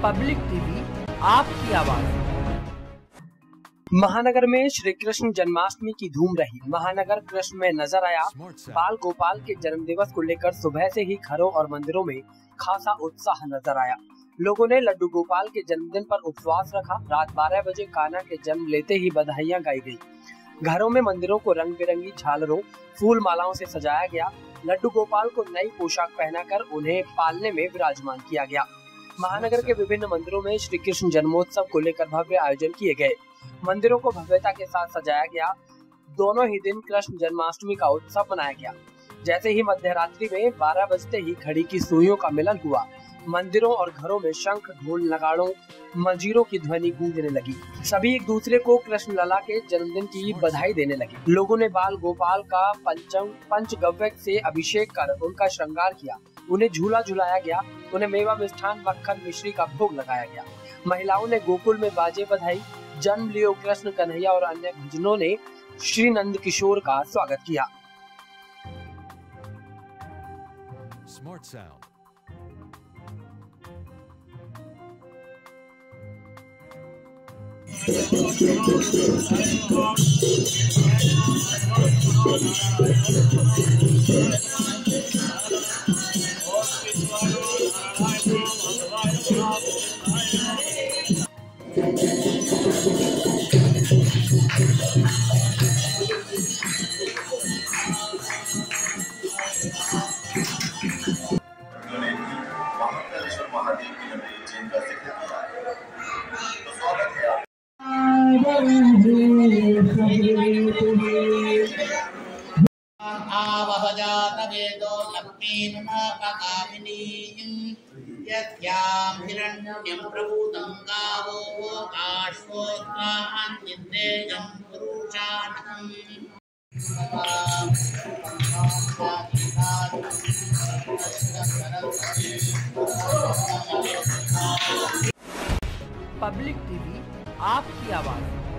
Public TV, आपकी आवाज। महानगर में श्री कृष्ण जन्माष्टमी की धूम रही। महानगर कृष्ण में नजर आया। बाल गोपाल के जन्मदिवस को लेकर सुबह से ही घरों और मंदिरों में खासा उत्साह नजर आया। लोगों ने लड्डू गोपाल के जन्मदिन पर उपवास रखा। रात 12 बजे कान्हा के जन्म लेते ही बधाइयां गाई गई। घरों में मंदिरों को रंग बिरंगी झालरों, फूल मालाओं से सजाया गया। लड्डू गोपाल को नई पोशाक पहनाकर उन्हें पालने में विराजमान किया गया। महानगर के विभिन्न मंदिरों में श्री कृष्ण जन्मोत्सव को लेकर भव्य आयोजन किए गए। मंदिरों को भव्यता के साथ सजाया गया। दोनों ही दिन कृष्ण जन्माष्टमी का उत्सव मनाया गया। जैसे ही मध्यरात्रि में 12 बजते ही घड़ी की सुइयों का मिलन हुआ, मंदिरों और घरों में शंख, ढोल, नगाड़ों, मंजीरों की ध्वनि गूंजने लगी। सभी एक दूसरे को कृष्ण लला के जन्मदिन की बधाई देने लगे। लोगों ने बाल गोपाल का पंचगव्य से अभिषेक कर उनका श्रृंगार किया। उन्हें झूला झुलाया गया। उन्हें मेवा, मिष्ठान, मक्खन, मिश्री का भोग लगाया गया। महिलाओं ने गोकुल में बाजे बधाई, जन्म लियो कृष्ण कन्हैया और अन्य भजनों ने श्री नंद किशोर का स्वागत किया। Smart Sound. महादेव की नगरी उज्जैन का जिक्र किया है। तो स्वागत है आवहजातवेदो लक्ष्मीनुनापकामिनी यस्यां हिरण्यं प्रभूतं गावो आश्वोत्थान्निन्देयं पुरुषाणम् पब्लिक टीवी, आपकी आवाज।